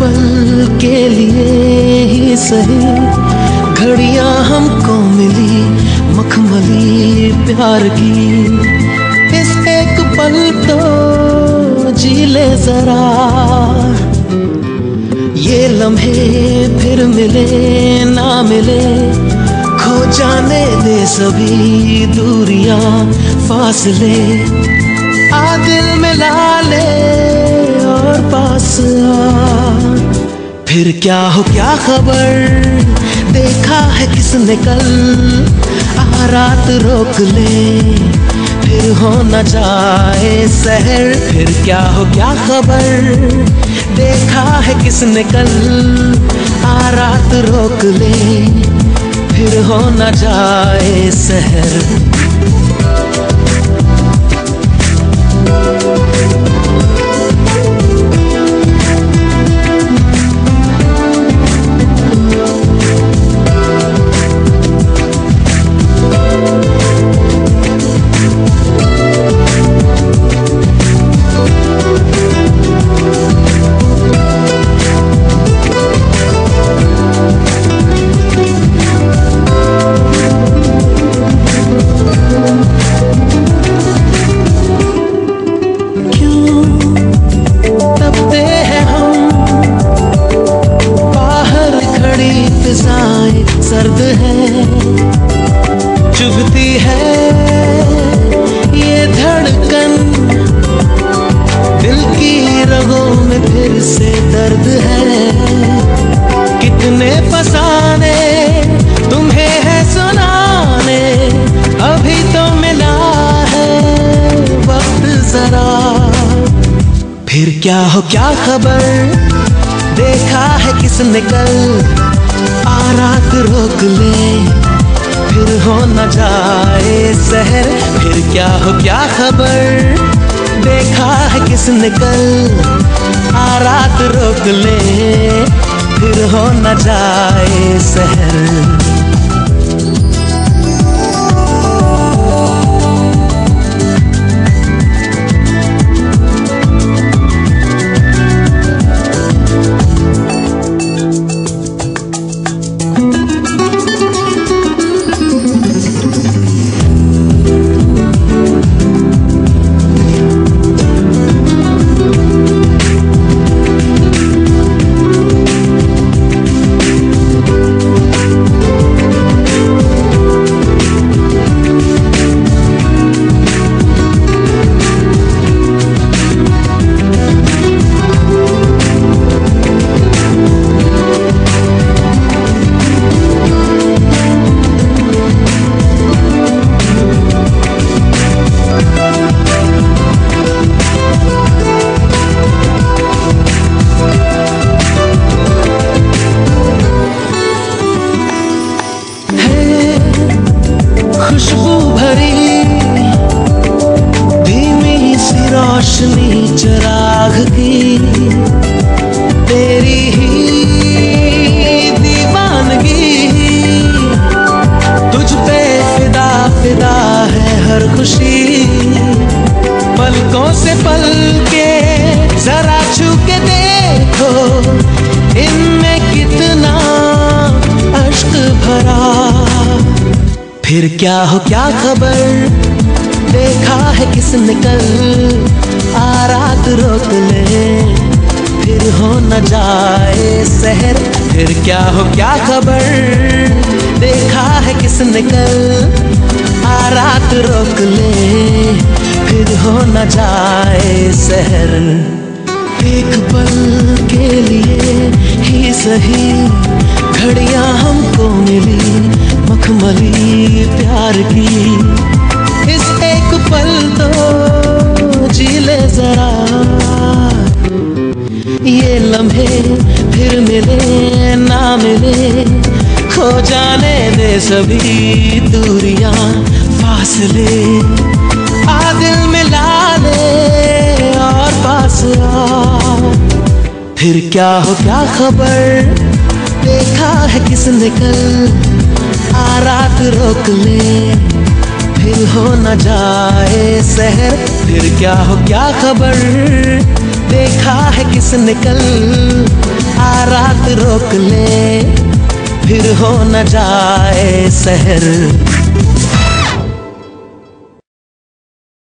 पल के लिए ही सही घड़ियां हमको मिली मखमली प्यार की। इस एक पल तो जी ले जरा, ये लम्हे फिर मिले ना मिले, खो जाने दे सभी दूरियां फासले। आ दिल मिला ले और पास आ, फिर क्या हो क्या खबर, देखा है किसने कल, आ रात रोक ले फिर हो न जाए सहर। फिर क्या हो क्या खबर, देखा है किसने कल, आ रात रोक ले फिर हो न जाए सहर। सर्द है, चुभती है ये धड़कन, दिल की रगों में फिर से दर्द है। कितने फसाने तुम्हें है सुनाने, अभी तो मिला है वक्त जरा। फिर क्या हो क्या खबर, देखा है किसने कल, आ रात रोक ले फिर हो न जाए सहर। फिर क्या हो क्या खबर, देखा है किसने कल, आ रात रोक ले फिर हो न जाए सहर। खुशबू भरी धीमी सी रोशनी चिराग की, तेरी ही दीवानगी, तुझ पे फिदा फिदा है हर खुशी। पलकों से पल के जरा छू के देखो, इनमें कितना अश्क भरा। फिर क्या हो क्या खबर, देखा है किसने कल, आ रात रोक ले फिर हो न जाए सहर। फिर क्या हो क्या खबर, देखा है किसने कल, आ रात रोक ले फिर हो न जाए सहर। एक पल के लिए ही सही घड़ियां हमको मिली मखमली प्यार की। इस एक पल तो जी ले जरा, ये लम्हे फिर मिले ना मिले, खो जाने दे सभी दूरियां फासले। आ दिल मिला ले और पास आ, फिर क्या हो क्या खबर, देखा है किसने कल, आ रात रोक ले फिर हो न जाए सहर। फिर क्या हो क्या खबर, देखा है किसने कल, आ रात रोक ले, फिर हो न जाए सहर।